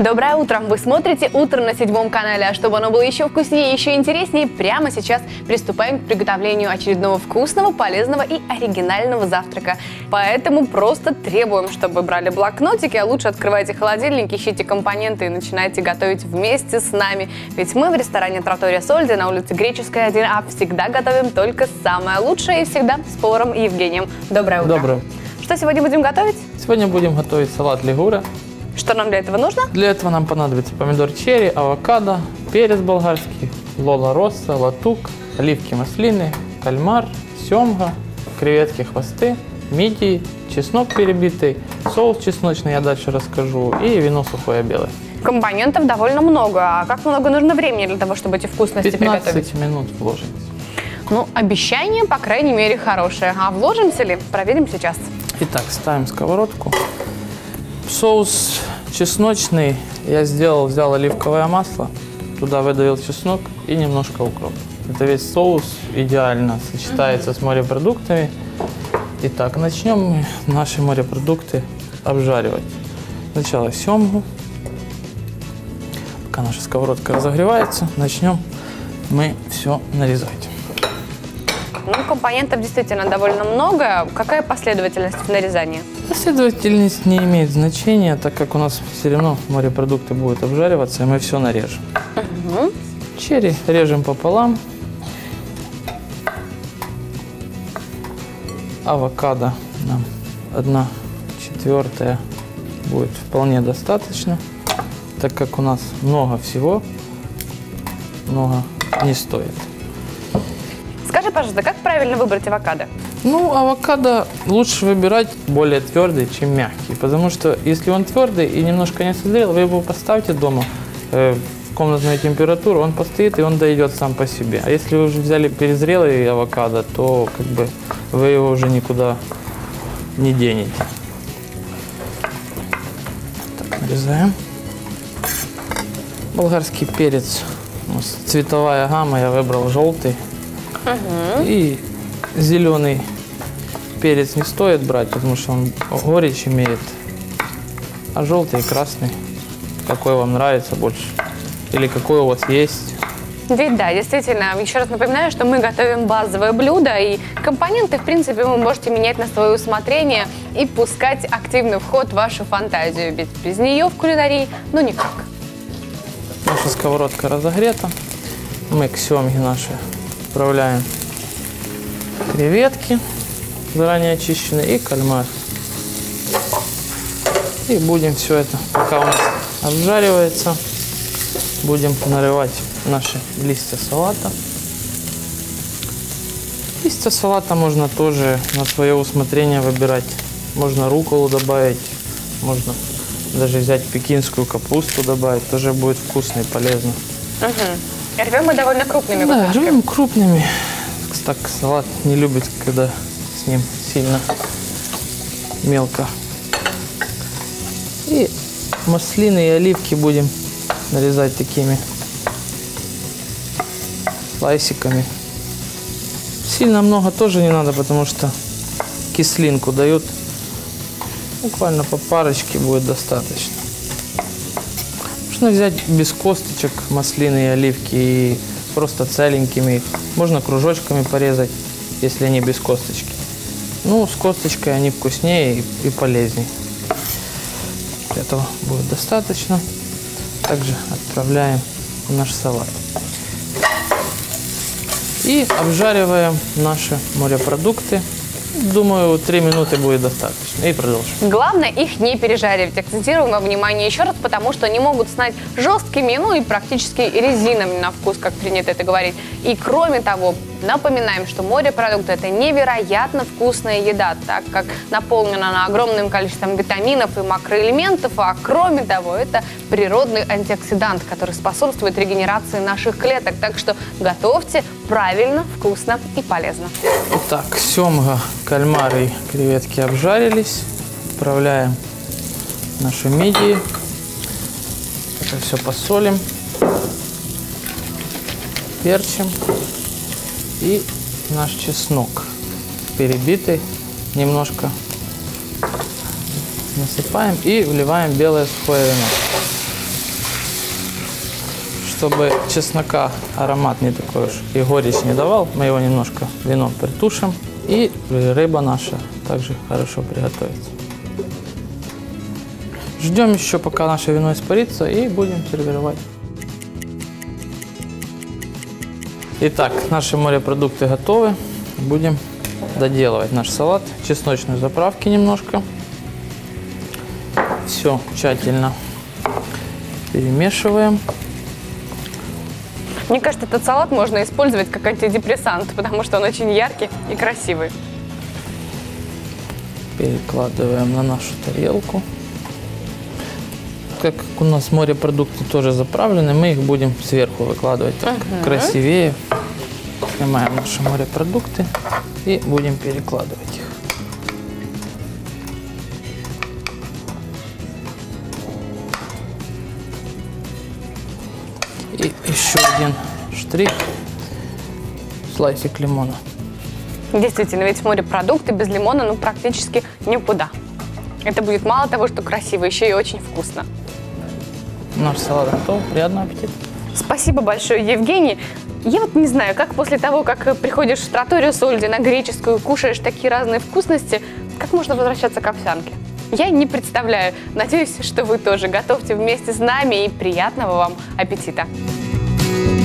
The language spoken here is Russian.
Доброе утро! Вы смотрите «Утро на 7 канале». А чтобы оно было еще вкуснее, еще интереснее, прямо сейчас приступаем к приготовлению очередного вкусного, полезного и оригинального завтрака. Поэтому просто требуем, чтобы вы брали блокнотики, а лучше открывайте холодильник, ищите компоненты и начинайте готовить вместе с нами. Ведь мы в ресторане «Траттория Сольди» на улице Греческая, 1А всегда готовим только самое лучшее и всегда с поваром Евгением. Доброе утро! Доброе. Что сегодня будем готовить? Сегодня будем готовить салат лигура. Что нам для этого нужно? Для этого нам понадобится помидор черри, авокадо, перец болгарский, лола росса, латук, оливки маслины, кальмар, семга, креветки хвосты, мидии, чеснок перебитый, соус чесночный, я дальше расскажу, и вино сухое белое. Компонентов довольно много. А как много нужно времени для того, чтобы эти вкусности 15 приготовить? минут вложить. Ну, обещание, по крайней мере, хорошее. А вложимся ли? Проверим сейчас. Итак, ставим сковородку. Соус чесночный я взял оливковое масло, туда выдавил чеснок и немножко укроп. Это весь соус идеально сочетается с морепродуктами. Итак, начнем мы наши морепродукты обжаривать. Сначала семгу. Пока наша сковородка разогревается, начнем мы все нарезать. Ну, компонентов действительно довольно много. Какая последовательность в нарезании? Последовательность не имеет значения, так как у нас все равно морепродукты будут обжариваться, и мы все нарежем. Черри режем пополам. Авокадо нам 1/4 будет вполне достаточно, так как у нас много всего, много не стоит. Скажи, пожалуйста, как правильно выбрать авокадо? Ну, авокадо лучше выбирать более твердый, чем мягкий, потому что если он твердый и немножко не созрел, вы его поставьте дома в комнатную температуру, он постоит и он дойдет сам по себе. А если вы уже взяли перезрелый авокадо, то как бы вы его уже никуда не денете. Так, нарезаем. Болгарский перец, цветовая гамма, я выбрал желтый. И зеленый перец не стоит брать, потому что он горечь имеет. А желтый и красный, какой вам нравится больше. Или какой у вас есть. Ведь да, действительно, еще раз напоминаю, что мы готовим базовое блюдо, и компоненты, в принципе, вы можете менять на свое усмотрение и пускать активный вход в вашу фантазию, ведь без нее в кулинарии, ну никак. Наша сковородка разогрета. Мы к семге нашей отправляем креветки, заранее очищенные, и кальмар. И будем все это, пока у нас обжаривается, будем нарывать наши листья салата. Листья салата можно тоже на свое усмотрение выбирать. Можно рукколу добавить, можно даже взять пекинскую капусту добавить, тоже будет вкусно и полезно. Рвем мы довольно крупными Да, кусочками. рвем крупными. Так салат не любит, когда с ним сильно мелко. И маслины и оливки будем нарезать такими слайсиками. Сильно много тоже не надо, потому что кислинку дают. Буквально по парочке будет достаточно. Можно взять без косточек маслины и оливки и просто целенькими их. Можно кружочками порезать, если они без косточки. Ну, с косточкой они вкуснее и полезнее. Этого будет достаточно. Также отправляем в наш салат. И обжариваем наши морепродукты. Думаю, 3 минуты будет достаточно. И продолжим. Главное их не пережаривать. Акцентируем вам внимание еще раз, потому что они могут стать жесткими, ну и практически резиновыми на вкус, как принято это говорить. И кроме того, напоминаем, что морепродукты – это невероятно вкусная еда, так как наполнена она огромным количеством витаминов и макроэлементов, а кроме того, это природный антиоксидант, который способствует регенерации наших клеток. Так что готовьте правильно, вкусно и полезно. Итак, семга, кальмар и креветки обжарились. Отправляем нашу мидии. Это все посолим, перчим. И наш чеснок перебитый немножко насыпаем и вливаем белое сухое вино. чтобы чеснока аромат не такой уж и горечь не давал, мы его немножко вином притушим. И рыба наша также хорошо приготовится. Ждем еще, пока наше вино испарится, и будем сервировать. Итак, наши морепродукты готовы. Будем доделывать наш салат. Чесночной заправки немножко. Все тщательно перемешиваем. Мне кажется, этот салат можно использовать как антидепрессант, потому что он очень яркий и красивый. Перекладываем на нашу тарелку. Так как у нас морепродукты тоже заправлены, мы их будем сверху выкладывать так красивее. Снимаем наши морепродукты и будем перекладывать их. И еще один штрих, слайсик лимона. Действительно, ведь морепродукты без лимона ну практически никуда. Это будет мало того, что красиво, еще и очень вкусно. Наш салат готов. Приятного аппетита. Спасибо большое, Евгений. Я вот не знаю, как после того, как приходишь в тратторию Сольди на греческую, кушаешь такие разные вкусности, как можно возвращаться к овсянке? Я не представляю. Надеюсь, что вы тоже готовьте вместе с нами, и приятного вам аппетита!